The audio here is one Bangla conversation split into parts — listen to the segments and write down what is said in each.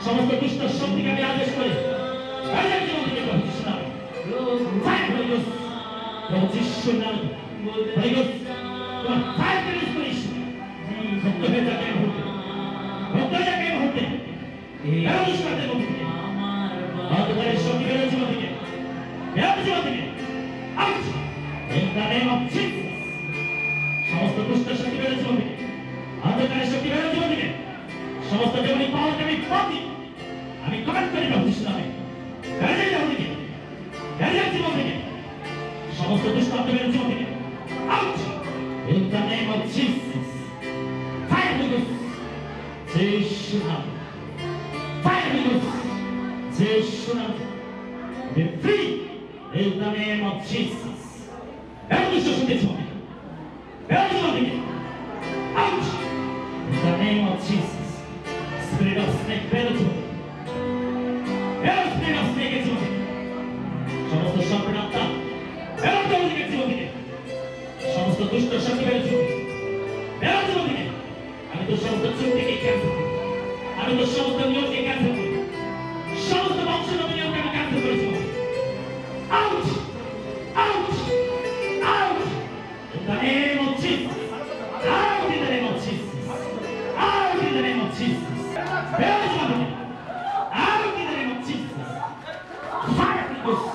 সমস্ত দুষ্ট শক্তিকে আমি আদেশ করি বাইরের জীবন থেকে বহিষ্ নামে ফায়ার হয়ে গেছে যিশুর নামে হয়ে গেছে তোমার ফায়ার রিলিজ করিস সত্য হয়ে যাকে এই মুহূর্তে ভক্ত হয়ে যাকে এই মুহূর্তে বেরোষ্কারদের মধ্যে থেকে অন্ধকারের শক্তি বেরোয় জীবন থেকে বেরোয় জীবন থেকে out in the name of Jesus সমস্ত দুষ্ট শক্তি বেরোয় জীবন থেকে অন্ধকারের শক্তি বেরোয় জীবন থেকে সমস্ত দেবনী পাওয়ারকে আমি বাতি আমি কমেন্ট করি বহিষ্ নামে বেরোয় জীবন থেকে বেরোয় জীবন থেকে সমস্ত দুষ্ট বেরোয় জীবন থেকে out in the name of Jesus fire হয়ে গেছে যিশুর নামে Fire Holy Ghost. Jesus. Be free in the name of Jesus. Every social this morning. Every morning. Out in the name of Jesus. Spirit of snake, bear it. Every spirit of snake is morning. সমস্ত সম্পূর্ণ আত্মা বেরোতে হবে দিকে জীবন থেকে সমস্ত দুষ্ট শক্তি বেরোতে হবে বেরোতে হবে দিকে আমি তো সমস্ত চুক্তিকে ক্যান্সেল করি আমি তো সমস্ত নিয়মকে ক্যান্সেল করি সমস্ত বংশের নিয়মকে আমি ক্যান্সেল করেছি out out out in the name of Jesus out in the name of Jesus out in the name of Jesus বেরোতে হবে out in the name of Jesus fire Holy Ghost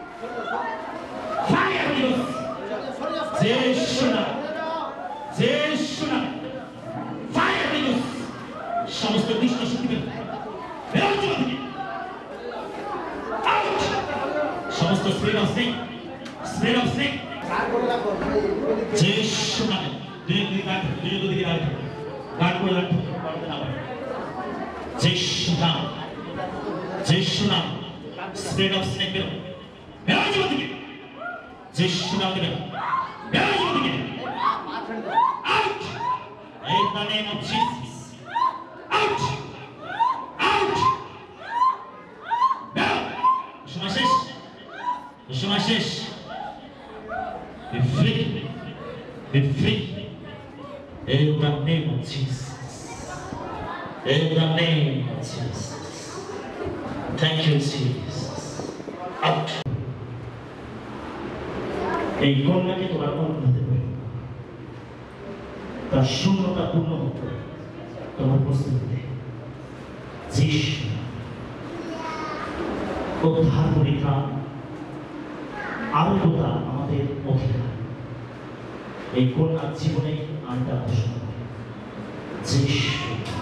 fire Holy Ghost যিশুর নামে যিশুর নামে ফায়ার Holy Ghost সমস্ত দুষ্ট শক্তি বেরোয় জীবন থেকে আউট সমস্ত স্পিরিট অফ স্নেক যিশুর নামে দিকে গার্ড করে রাখতে পারবে না যিশুর নাম স্পিরিট অফ স্নেক বেরোয় জীবন থেকে যিশুর নাম বেরোয় জীবন থেকে out in the name of Jesus Out! Out! Now! সময় শেষ Be free! Be free! In the name of Jesus! In the name of Jesus! Thank you, Jesus! Out! এই কন্যাকে তোমার মনে হতে পারে তার শূন্যতা পূর্ণ হতে তোমার প্রস্তুতিতে যিশু উদ্ধার পরিত্রাণ আরোগ্যতা আমাদের অধিকার এই কন্যার জীবনে আনটা ঘোষণা করে যিশু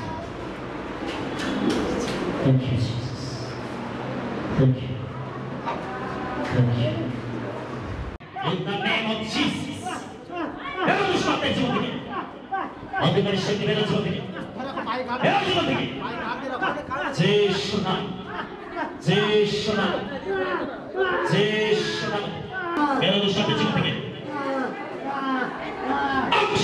Thank you, Jesus. Thank you. Thank you. In the name of Jesus. বেরোতে সত্য জীবন থেকে অন্ধকারের শক্তি বেরোতে জীবন থেকে বেরোতে জীবন থেকে যিশুর নাম যিশুর নাম যিশুর নাম বেরোতে সত্য জীবন থেকে আউট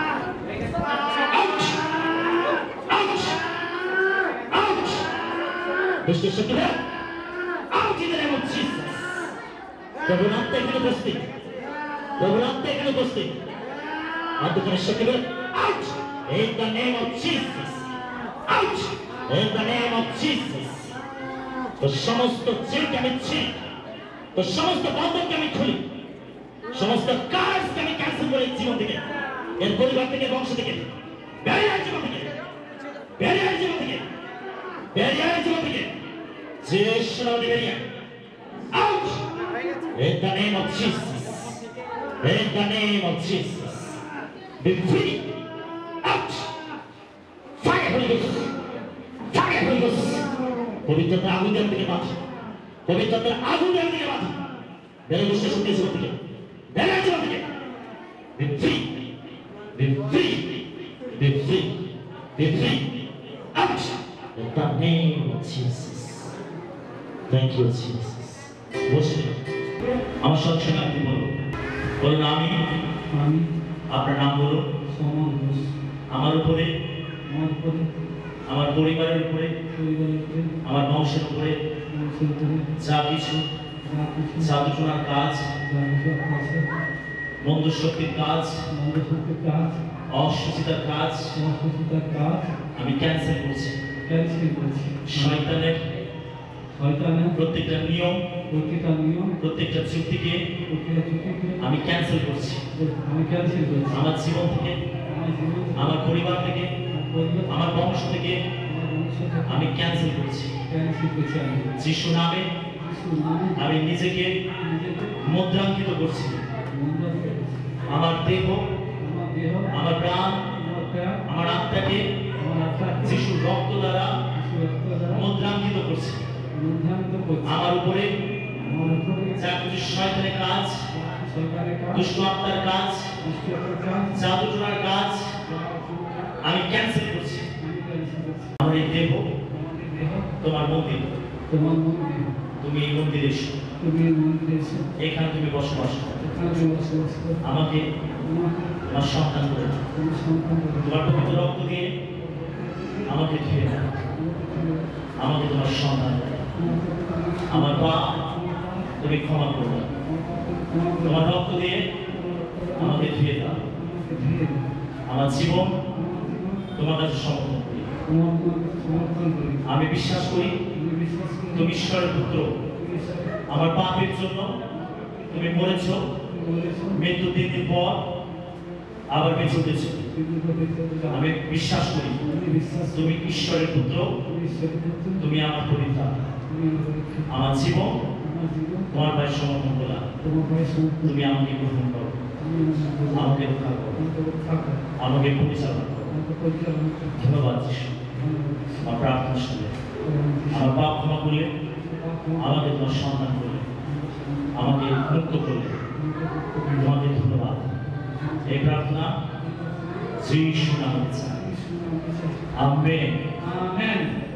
আউট আউট আউট দুষ্ট শক্তি বেরো out in the name of Jesus প্রভুর নামে এখানে উপস্থিত প্রভুর নামে এখানে উপস্থিত অন্ধকারের শক্তি বেরো out in the name of Jesus out in the name of Jesus তো সমস্ত জেলকে আমি ছিঁড়ি তো সমস্ত বন্ধনকে আমি খুলি সমস্ত কাজকে আমি ক্যান্সেল করে জীবন থেকে এর পরিবার থেকে বংশ থেকে বেরিয়ে জীবন থেকে বেরিয়ে জীবন থেকে বেরিয়ে জীবন থেকে যিশুর নামে বেরিয়ে out in the name of Jesus in the name of Jesus be free out fire Holy Ghost fire Holy Ghost পবিত্রতা আগুন দেওয়ার দিকে বাঁধ পবিত্রতার আগুন দেওয়ার দিকে বাঁধ বেরোতে শক্তি জীবন থেকে বেরোয় জীবন থেকে be free be free be free be free out in the name of Jesus thank you Jesus বসে আমার সঙ্গে আপনি বলুন আমি আপনার নাম বলুন আমার উপরে আমার পরিবারের উপরে আমার বংশের উপরে যা কিছু জাদুটোনার কাজ মন্দ শক্তির কাজ অসুচিতার কাজ আমি ক্যান্সেল করছি শয়তানের প্রত্যেকটা নিয়ম প্রত্যেকটা চুক্তিকে আমি ক্যান্সেল করছি। আমার জীবন থেকে, আমার পরিবার থেকে, আমার বংশ থেকে আমি ক্যান্সেল করছি। যিশু নামে আমি নিজেকে মুদ্রাঙ্কিত করছি। আমার দেহ, আমার প্রাণ, আমার আত্মাকে যিশুর রক্ত দ্বারা মুদ্রাঙ্কিত করছি। আমার উপরে যা কিছু শয়তানের কাজ, দুষ্ট আত্মার কাজ, জাদুটোনার কাজ আমি ক্যান্সেল করছি। আমার এই দেহ তোমার মন্দির, তুমি এই মন্দিরে এসো, এখানে তুমি বসবাস করো। আমাকে তোমার সন্তান করে তোমার পবিত্র রক্ত দিয়ে আমাকে ধুয়ে দাও। আমাকে তোমার সন্তান করে আমার পাপ তুমি ক্ষমা করো। তোমার রক্ত দিয়ে আমাকে ধুয়ে দাও। আমার জীবন তোমার কাছে সমর্পণ করি। আমি বিশ্বাস করি তুমি ঈশ্বরের পুত্র। আমার পাপের জন্য তুমি মরেছ, মৃত্যু 3 দিন পর আবার বেঁচে উঠেছ। আমি বিশ্বাস করি তুমি ঈশ্বরের পুত্র, তুমি আমার পরিত্রাতা। আমার জীবন তোমার পায়ে সমর্পণ করলাম। তুমি আমাকে গ্রহণ করো, আমাকে রক্ষা করো, আমাকে পরিচালনা করো। ধন্যবাদ যিশু, আমার প্রার্থনা শুনে আমার পাপ ক্ষমা করলে, আমাকে তোমার সন্তান করলে, আমাকে মুক্ত করলে, তোমাকে ধন্যবাদ। এই প্রার্থনা যিশু নামে। আমেন।